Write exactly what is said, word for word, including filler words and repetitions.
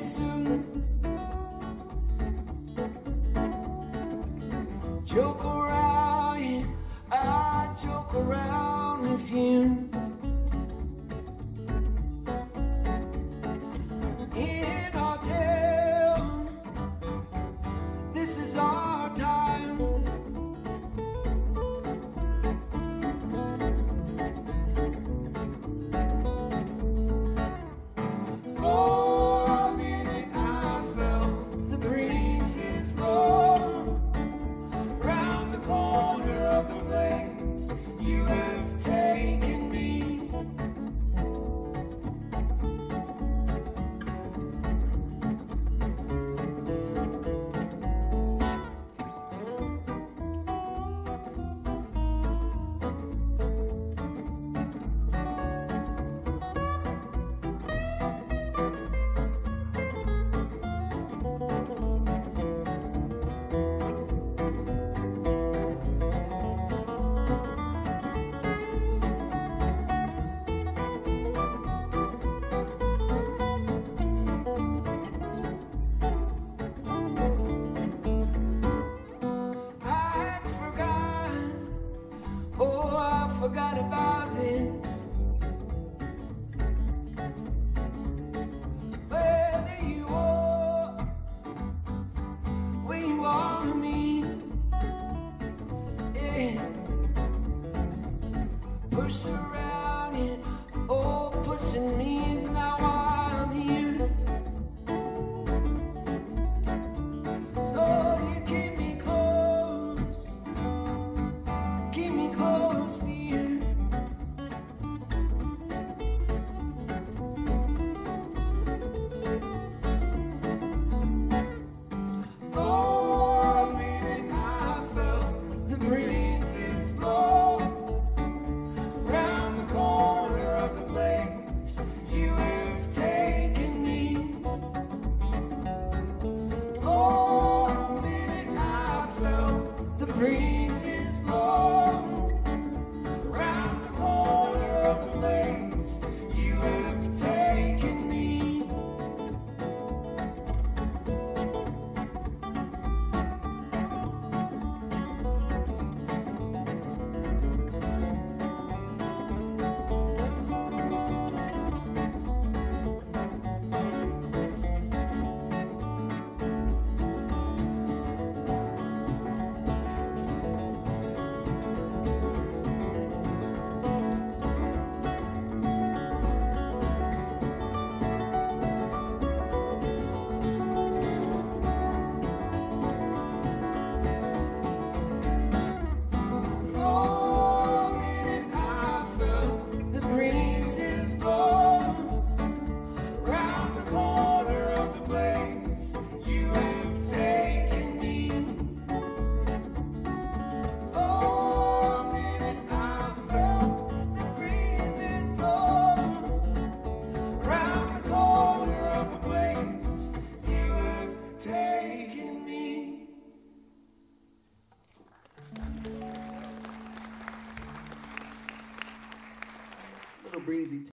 soon. Joke around, yeah, I joke around with you. In our town, this is our time. For a minute I felt the breezes blow round the corner of the place you have taken me. Forgot about this. Whether you are where you are to me, yeah. Push around it, oh, pushing me is now why I'm here. So you keep me close, keep me close to you. Breezes blow round the corner of the place you have taken me. Breezy.